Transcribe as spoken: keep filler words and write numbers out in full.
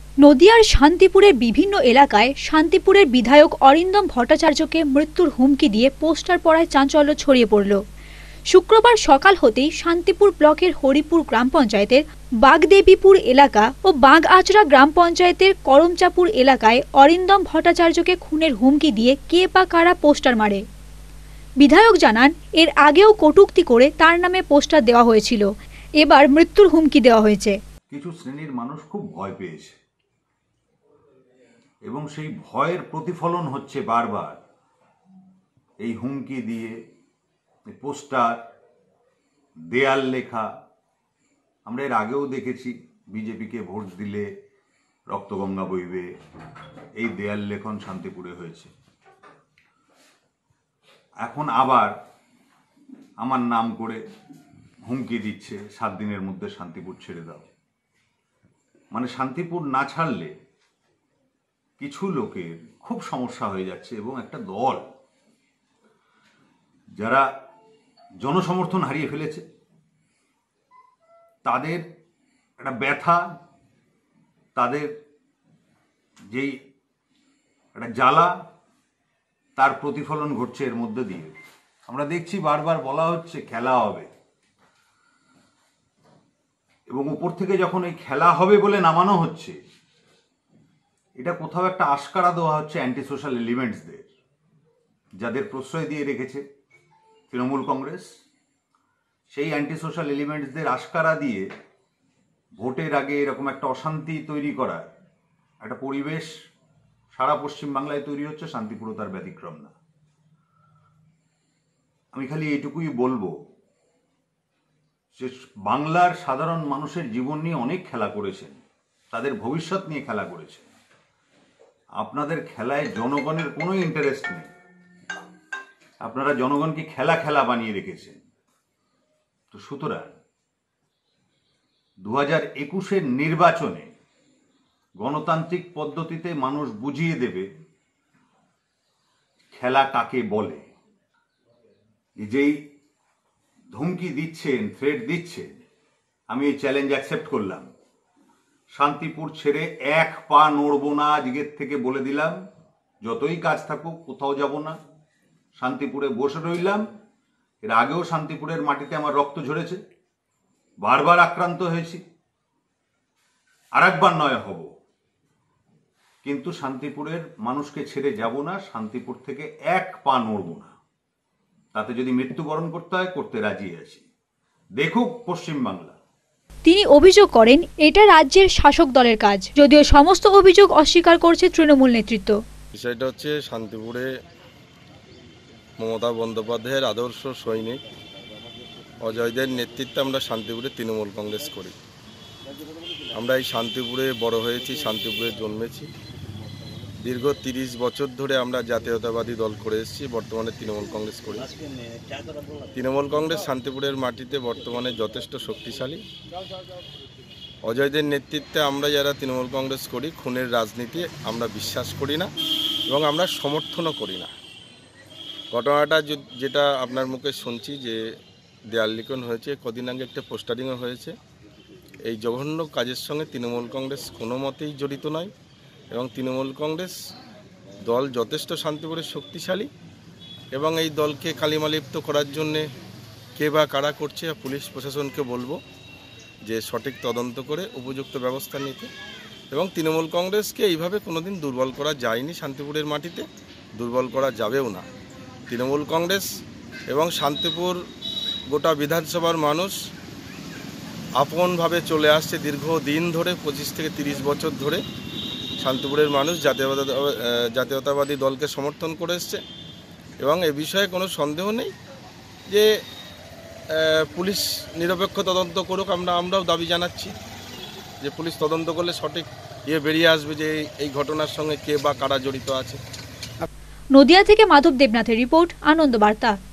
নদিয়ার শান্তিপুরের বিভিন্ন এলাকায় শান্তিপুরের বিধায়ক অরিন্দম ভট্টাচার্যকে মৃত্যুর হুমকি দিয়ে পোস্টার পড়ায় চাঞ্চল্য ছড়িয়ে পড়ল। শুক্রবার সকাল হতেই শান্তিপুর ব্লকের হরিপুর গ্রাম পঞ্চায়েতের বাগদেবীপুর এলাকা ও বাগআচড়া গ্রাম পঞ্চায়েতের করমচাপুর এলাকায় অরিন্দম ভট্টাচার্যকে খুনের হুমকি দিয়ে কে বা কারা পোস্টার মারে। বিধায়ক জানান, এর আগেও কটূক্তি করে তার নামে পোস্টার দেওয়া হয়েছিল, এবার মৃত্যুর হুমকি দেওয়া হয়েছে। কিছু শ্রেণীর মানুষ খুব ভয় পেয়েছে এবং সেই ভয়ের প্রতিফলন হচ্ছে বারবার এই হুমকি দিয়ে পোস্টার, দেয়াল লেখা। আমরা এর আগেও দেখেছি বিজেপিকে ভোট দিলে রক্তগঙ্গা বইবে, এই দেয়াল লেখন শান্তিপুরে হয়েছে। এখন আবার আমার নাম করে হুমকি দিচ্ছে সাত দিনের মধ্যে শান্তিপুর ছেড়ে দাও। মানে শান্তিপুর না ছাড়লে কিছু লোকের খুব সমস্যা হয়ে যাচ্ছে এবং একটা দল যারা জনসমর্থন হারিয়ে ফেলেছে তাদের একটা ব্যথা, তাদের যেই একটা জ্বালা, তার প্রতিফলন ঘটছে এর মধ্যে দিয়ে। আমরা দেখছি বারবার বলা হচ্ছে খেলা হবে, এবং উপর থেকে যখন এই খেলা হবে বলে নামানো হচ্ছে, এটা কোথাও একটা আশকারা দেওয়া হচ্ছে অ্যান্টি সোশ্যাল এলিমেন্টসদের, যাদের প্রশ্রয় দিয়ে রেখেছে তৃণমূল কংগ্রেস। সেই অ্যান্টি সোশ্যাল এলিমেন্টসদের আশকারা দিয়ে ভোটের আগে এরকম একটা অশান্তি তৈরি করার একটা পরিবেশ সারা পশ্চিমবাংলায় তৈরি হচ্ছে। শান্তিপুরও তার ব্যতিক্রম না। আমি খালি এইটুকুই বলবো যে বাংলার সাধারণ মানুষের জীবন নিয়ে অনেক খেলা করেছেন, তাদের ভবিষ্যৎ নিয়ে খেলা করেছেন। আপনাদের খেলায় জনগণের কোনো ইন্টারেস্ট নেই। আপনারা জনগণকে খেলা খেলা বানিয়ে রেখেছেন। তো সুতরাং দু হাজার একুশের নির্বাচনে গণতান্ত্রিক পদ্ধতিতে মানুষ বুঝিয়ে দেবে খেলা কাকে বলে। যেই ধমকি দিচ্ছেন, থ্রেট দিচ্ছেন, আমি এই চ্যালেঞ্জ অ্যাকসেপ্ট করলাম। শান্তিপুর ছেড়ে এক পা নড়বো না, আজকের থেকে বলে দিলাম। যতই কাজ থাকুক কোথাও যাব না, শান্তিপুরে বসে রইলাম। এর আগেও শান্তিপুরের মাটিতে আমার রক্ত ঝরেছে, বারবার আক্রান্ত হয়েছি, আর একবার নয় হব, কিন্তু শান্তিপুরের মানুষকে ছেড়ে যাব না। শান্তিপুর থেকে এক পা নড়ব না। তাতে যদি মৃত্যুবরণ করতে হয় করতে রাজি আছি। দেখুক পশ্চিমবাংলা। তিনি অভিযোগ করেন, এটা রাজ্যের শাসক দলের কাজ, যদিও সমস্ত অভিযোগ অস্বীকার করছে তৃণমূল নেতৃত্ব। বিষয়টা হচ্ছে শান্তিপুরে মমতা বন্দ্যোপাধ্যায়ের আদর্শ সৈনিক অজয়দের নেতৃত্বে আমরা শান্তিপুরে তৃণমূল কংগ্রেস করি। আমরা এই শান্তিপুরে বড় হয়েছি, শান্তিপুরে জন্মেছি। দীর্ঘ তিরিশ বছর ধরে আমরা জাতীয়তাবাদী দল করে এসেছি, বর্তমানে তৃণমূল কংগ্রেস করি। তৃণমূল কংগ্রেস শান্তিপুরের মাটিতে বর্তমানে যথেষ্ট শক্তিশালী। অজয়দের নেতৃত্বে আমরা যারা তৃণমূল কংগ্রেস করি, খুনের রাজনীতি আমরা বিশ্বাস করি না এবং আমরা সমর্থনও করি না। ঘটনাটা যেটা আপনার মুখে শুনছি যে দেয়াল লিখন হয়েছে, কদিন আগে একটা পোস্টারিংও হয়েছে, এই জঘন্য কাজের সঙ্গে তৃণমূল কংগ্রেস কোনো মতেই জড়িত নয় এবং তৃণমূল কংগ্রেস দল যথেষ্ট শান্তিপুরে শক্তিশালী এবং এই দলকে কালিমালিপ্ত করার জন্যে কে বা কারা করছে, পুলিশ প্রশাসনকে বলবো যে সঠিক তদন্ত করে উপযুক্ত ব্যবস্থা নিতে। এবং তৃণমূল কংগ্রেসকে এইভাবে কোনোদিন দুর্বল করা যায়নি, শান্তিপুরের মাটিতে দুর্বল করা যাবেও না। তৃণমূল কংগ্রেস এবং শান্তিপুর গোটা বিধানসভার মানুষ আপনভাবে চলে আসছে দীর্ঘদিন ধরে, পঁচিশ থেকে তিরিশ বছর ধরে শান্তিপুরের মানুষ জাতীয়তাবাদী জাতীয়তাবাদী দলকে সমর্থন করে এসছে এবং এ বিষয়ে কোনো সন্দেহ নেই যে পুলিশ নিরপেক্ষ তদন্ত করুক। আমরা আমরাও দাবি জানাচ্ছি যে পুলিশ তদন্ত করলে সঠিক ইয়ে বেরিয়ে আসবে যে এই ঘটনার সঙ্গে কে বা কারা জড়িত আছে। নদিয়া থেকে মাধব দেবনাথের রিপোর্ট, আনন্দ বার্তা।